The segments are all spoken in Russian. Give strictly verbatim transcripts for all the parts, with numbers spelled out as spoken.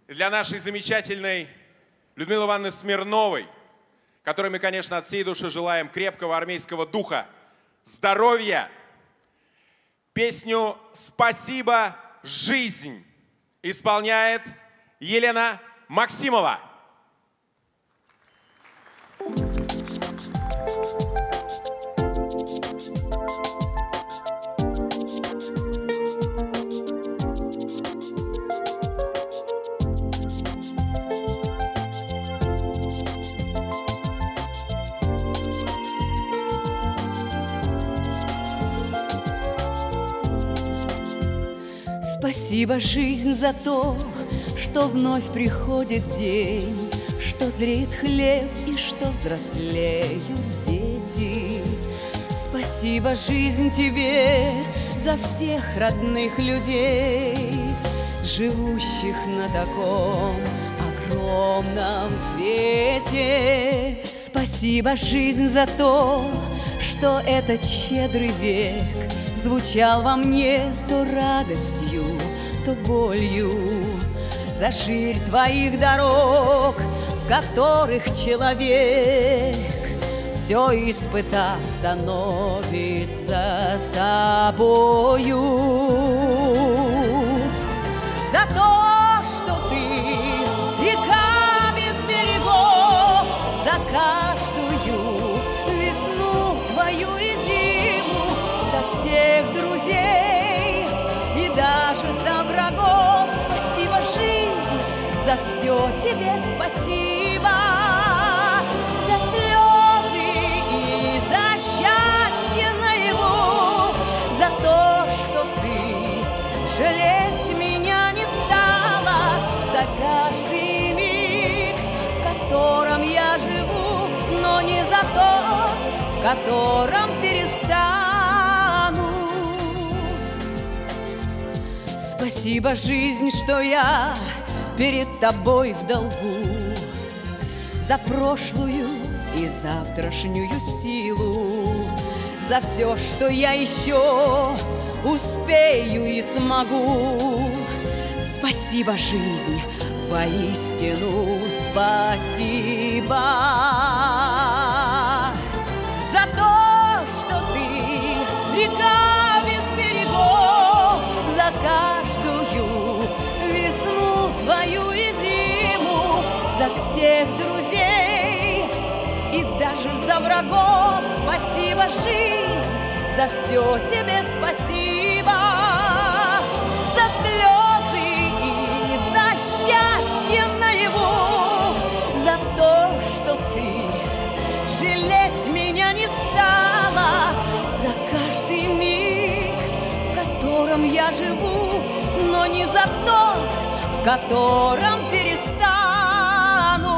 для нашей замечательной Людмилы Ивановны Смирновой, которой мы, конечно, от всей души желаем крепкого армейского духа, здоровья, песню «Спасибо, жизнь» исполняет Елена Максимова. Спасибо, жизнь, за то, что вновь приходит день, что зреет хлеб и что взрослеют дети. Спасибо, жизнь, тебе за всех родных людей, живущих на таком огромном свете. Спасибо, жизнь, за то, что этот щедрый век звучал во мне то радостью, то болью. За ширь твоих дорог, в которых человек, все испытав, становится собою. За то, что ты река без берегов, за каждую весну твою и зиму, за всех друзей и даже за врагов. Спасибо, жизнь, за все тебе спасибо, за слезы и за счастье наяву, за то, что ты жалеть меня не стала, за каждый миг, в котором я живу, но не за тот, в котором перестану. Спасибо, жизнь, что я перед тобой в долгу, за прошлую и завтрашнюю силу, за все, что я еще успею и смогу. Спасибо, жизнь, воистину спасибо за то, что ты река без берегов, за каждую весну твою и зиму, за всех друзей и даже за врагов. Спасибо, жизнь, за все тебе спасибо, за слезы и за счастье наяву, за то, что ты жалеть меня не стала, за каждый миг, в котором я живу, но не за тот, в котором перестану.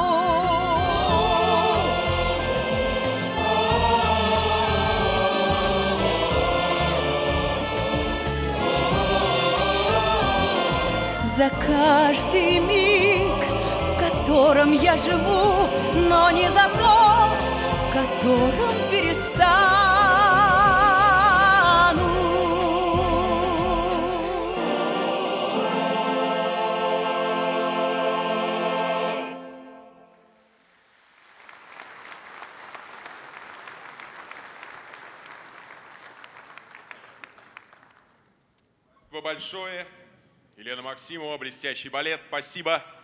За каждый миг, в котором я живу, но не за тот, в котором перестану. Спасибо большое. Елена Максимова, блестящий балет. Спасибо.